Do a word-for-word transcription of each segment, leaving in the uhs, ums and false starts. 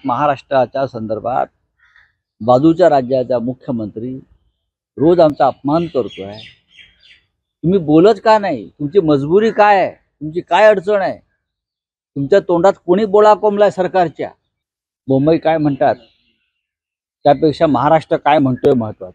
महाराष्ट्राच्या संदर्भात बाजूच्या राज्याचा मुख्यमंत्री रोज आमचा अपमान करतोय। तुम्ही बोलत का नाही? तुमची मजबुरी काय आहे? तुमची काय अडचण आहे? तुमच्या तोंडात कोणी बोळा कोंबलाय सरकारच्या? मुंबई काय म्हणतात त्यापेक्षा महाराष्ट्र काय म्हणतोय महत्वाचं।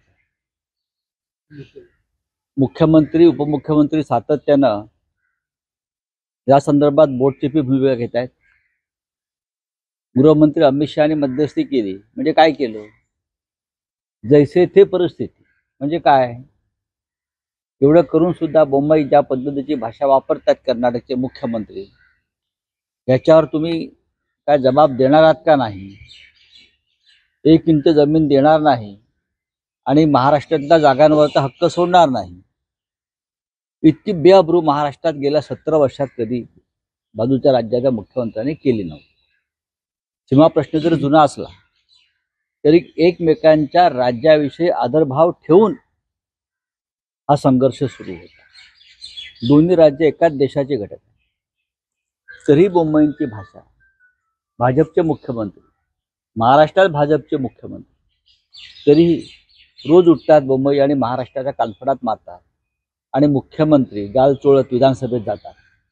मुख्यमंत्री उपमुख्यमंत्री सातत्यानं या संदर्भात बोटचेपी भूमिका घेत आहेत। गृहमंत्री अमित शहाने मध्यस्थी केली म्हणजे काय केलं? जैसे थे परिस्थिती म्हणजे काय? एवढं करून सुद्धा मुंबई ज्या पद्धतीची भाषा वापरतात कर्नाटकचे मुख्यमंत्री, याच्यावर तुम्ही काय जबाब देणार आहात का नाही? एक इंच जमीन देणार नाही आणि महाराष्ट्रातल्या जागांवरचा हक्क सोडणार नाही, इतकी बेअब्रू महाराष्ट्रात गेल्या सतरा वर्षात कधी बाजूच्या राज्याच्या मुख्यमंत्र्यांनी केली नव्हती। सीमा प्रश्न जर जुना असला तरी एकमेकांच्या राज्याविषयी आदरभाव ठेवून हा संघर्ष सुरू होता। दोन्ही राज्य एकाच देशाचे घटक आहेत। तरी मुंबईची भाषा, भाजपचे मुख्यमंत्री, महाराष्ट्रात भाजपचे मुख्यमंत्री तरीही रोज उठतात मुंबई आणि महाराष्ट्राच्या कानफडात मारतात आणि मुख्यमंत्री गाल चोळत विधानसभेत जातात।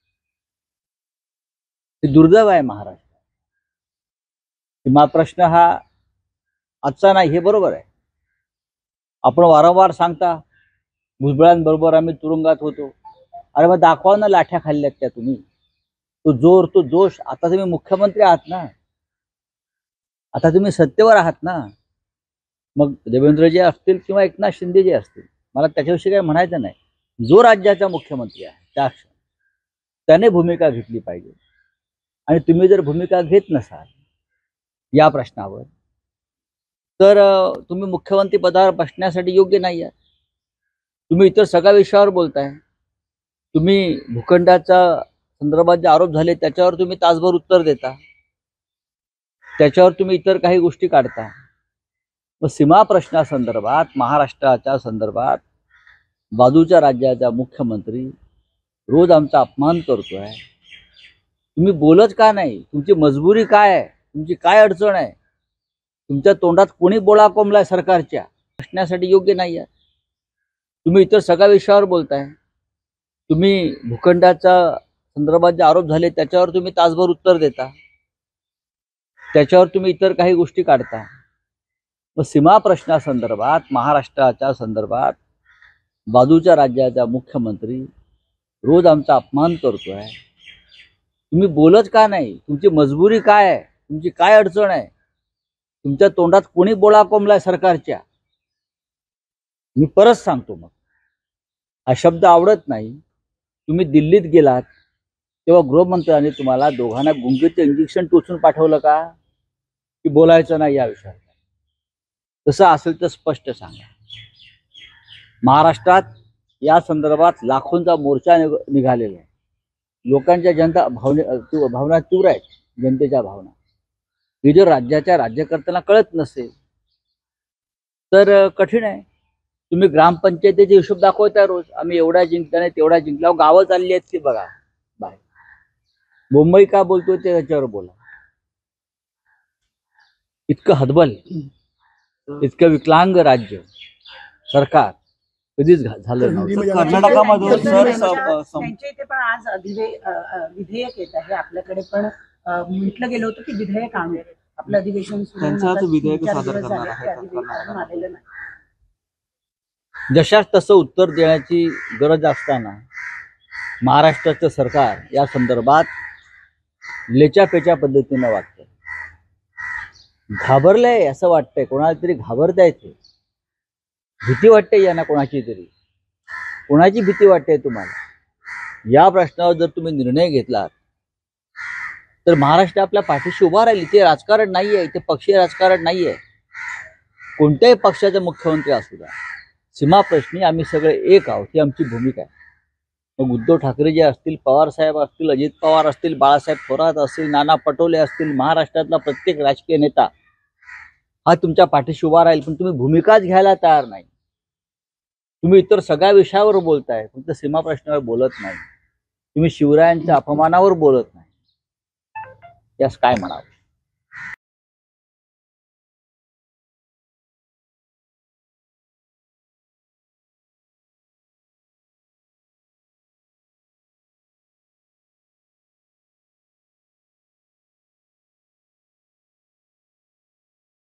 हे दुर्दैव आहे महाराष्ट्र। सीमा प्रश्न हा आजचा नाही हे बरोबर आहे। आपण वारंवार सांगता भुजबळांबरोबर आम्ही तुरुंगात होतो। अरे मग दाखवा ना लाठ्या खाल्ल्यात त्या तुम्ही, तो जोर तो जोश। आता तुम्ही मुख्यमंत्री आहात ना, आता तुम्ही सत्तेवर आहात ना, मग देवेंद्रजी असतील किंवा एकनाथ शिंदे जे असतील, मला त्याच्याविषयी काही म्हणायचं नाही। जो राज्याचा मुख्यमंत्री आहे त्या त्याने भूमिका घेतली पाहिजे। आणि तुम्ही जर भूमिका घेत नसाल या प्रश्नावर तर तुम्ही मुख्यमंत्री पदावर बसण्यासाठी योग्य नाही आहात। तुम्ही इतर सगळ्या विषयावर बोलताय। तुम्ही भूखंडाचा संदर्भात जे आरोप झाले त्याच्यावर तुम्ही तासभर उत्तर देता, त्याच्यावर तुम्ही इतर काही गोष्टी काढता। मग सीमा प्रश्नासंदर्भात महाराष्ट्राच्या संदर्भात बाजूच्या राज्याचा मुख्यमंत्री रोज आमचा अपमान करतोय। तुम्ही बोलत का नाही? तुमची मजबुरी काय आहे? तुमची काय अडचण आहे? तुमच्या तोंडात कोणी बोळा कोंबलाय सरकारच्या? बसण्यासाठी योग्य नाही आहे। तुम्ही इतर सगळ्या विषयावर बोलताय। तुम्ही भूखंडाचा संदर्भात जे आरोप झाले त्याच्यावर तुम्ही तासभर उत्तर देता, त्याच्यावर तुम्ही इतर काही गोष्टी काढता। मग सीमा प्रश्नासंदर्भात महाराष्ट्राच्या संदर्भात बाजूच्या राज्याचा मुख्यमंत्री रोज आमचा अपमान करतोय। तुम्ही बोलत का नाही? तुमची मजबुरी काय आहे? तुमची काय अडचण आहे? तुमच्या तोंडात कोणी बोळा कोंबलाय सरकारच्या? मी परत सांगतो, मग हा शब्द आवडत नाही। तुम्ही दिल्लीत गेलात तेव्हा गृहमंत्र्यांनी तुम्हाला दोघांना गुंगीचं इंजेक्शन टोचून पाठवलं का की बोलायचं नाही या विषयावर? तसं असेल तर स्पष्ट सांगा। महाराष्ट्रात या संदर्भात लाखोंचा मोर्चा निघालेला आहे। लोकांच्या जनता भावने भावना तीव्र आहेत, जनतेच्या भावना। हे जर राज्याच्या राज्यकर्त्यांना कळत नसेल तर कठीण आहे। तुम्ही ग्रामपंचायतीचे हिशोब दाखवताय रोज, आम्ही एवढा जिंकल्याने तेवढा जिंकला। गावं चालली आहेत ती बघा बाहेर। मुंबई का बोलतोय ते त्याच्यावर बोला। इतकं हतबल, इतकं विकलांग राज्य सरकार कधीच झालं नव्हतं कर्नाटकामध्ये। त्यांच्या इथे पण आज विधेयक येत आहे आपल्याकडे, पण म्हटलं गेलं होतं की विधेयक आणू, आपलं अधिवेशन विधेयक सादर करणार आहे। जशाच तसं उत्तर देण्याची गरज असताना महाराष्ट्राचं सरकार या संदर्भात लेचापेच्या पद्धतीनं वागतं। घाबरलंय असं वाटतंय, कोणाला तरी घाबरताय, ते भीती वाटते यांना कोणाची तरी। कोणाची भीती वाटते तुम्हाला? या प्रश्नावर जर तुम्ही निर्णय घेतलात तर महाराष्ट्र आपल्या पाठीशी उभा राहील। इथे राजकारण नाहीये, इथे पक्षीय राजकारण नाहीये। कोणत्याही पक्षाचा मुख्यमंत्री असू द्या, सीमा प्रश्नी आम्ही सगळे एक आहोत, ही आमची भूमिका आहे। मग उद्धव ठाकरे जे असतील, पवार साहेब असतील, अजित पवार असतील, बाळासाहेब थोरात असतील, नाना पटोले असतील, महाराष्ट्रातला प्रत्येक राजकीय नेता हा तुमच्या पाठीशी उभा राहील। पण तुम्ही भूमिकाच घ्यायला तयार नाही। तुम्ही इतर सगळ्या विषयावर बोलताय, फक्त सीमा प्रश्नावर बोलत नाही। तुम्ही शिवरायांच्या अपमानावर बोलत नाही। यास काय म्हणावं?